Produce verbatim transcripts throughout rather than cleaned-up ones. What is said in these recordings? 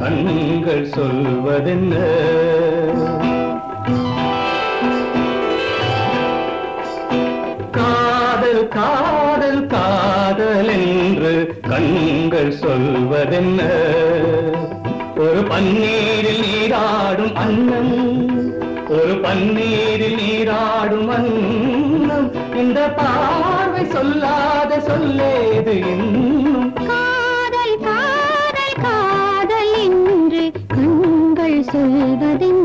கண்கள் சொல்வதென்ன? காதல் காதல் காதல் என்று கண்கள் சொல்வதென்ன? ஒரு பன்னீரில் நீராடும் அன்னம், ஒரு பன்னீரில் நீராடும் அன்னம், இந்த பார்வை சொல்லாத சொல்லேது இன்னும். காதல் காதல் காதல் என்று கண்கள் சொல்வதென்ன?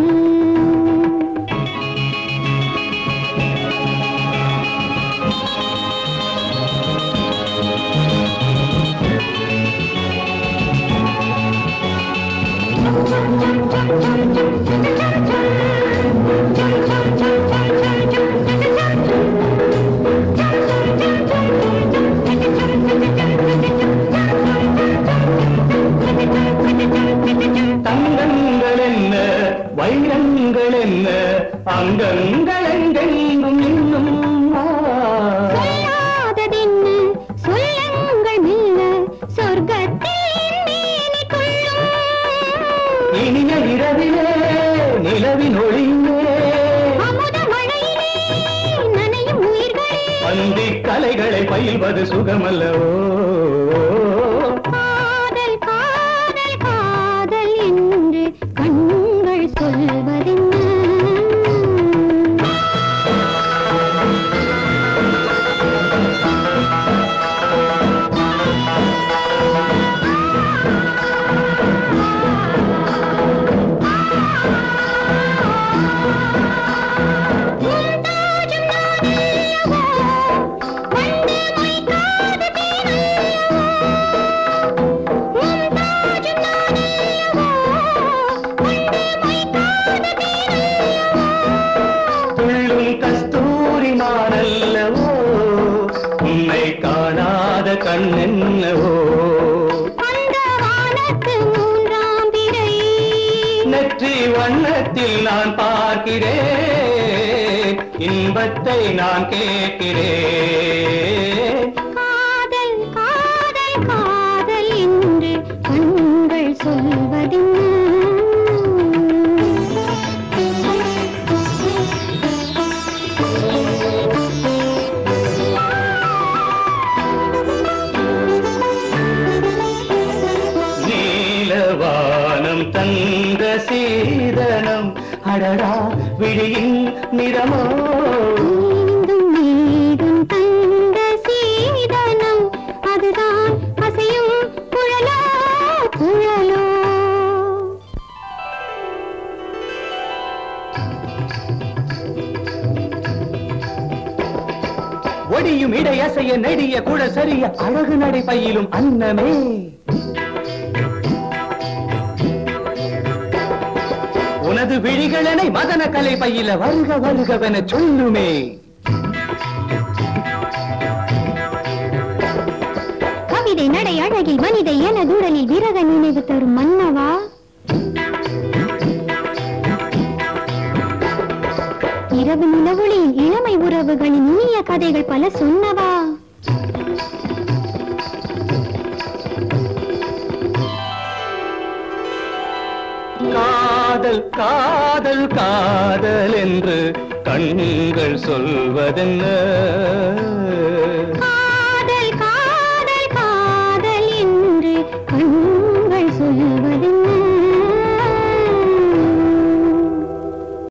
தங்கங்கள் என்ன வைரங்கள் என்ன அங்கங்கள் எங்கெங்கும் இன்னும் சொல்லாததென்ன சொல்லுங்கள் மெல்ல சொர்க்கத்தில் இனிய இரவிலே நிலவின் ஒளியிலே அமுத மழையிலே நனையும் உயிர்களே அந்தி கலைகளை பயில்வது சுகமல்லவோ? காதல் காதல் காதல் என்று கண்கள் சொல்வதென்ன? கண்ணென்னவோ அந்த வானத்து மூன்றாம் பிறை நெற்றி வண்ணத்தில் நான் பார்க்கிறேன், இன்பத்தை நான் கேட்கிறேன். காதல் காதல் காதல் என்று கண்கள் சொல்வதென்ன? வானம் தந்த சீதனம் அடடா விழியின் நிறமோ மீண்டும் மீண்டும் தந்த சீதனம் அதுதான் அசையும் குழலோ குழலோ. ஒடியும் இடையசைய நெடிய குழல் சரிய அழகு நடை பையிலும் அன்னமே உனது விழிகளனை மதன கலை பையில வருக வருகவென சொல்லுமே. கவிதை நடை அழகில் மனிதை என தூரலில் விரக நினைவு தரும் மன்னவா. இரவு நிலவொளியில் இளமை உறவுகளின் இனிய கதைகள் பல சொன்னவா. காதல் காதல் காதல் என்று கண்கள் சொல்வதென்ன?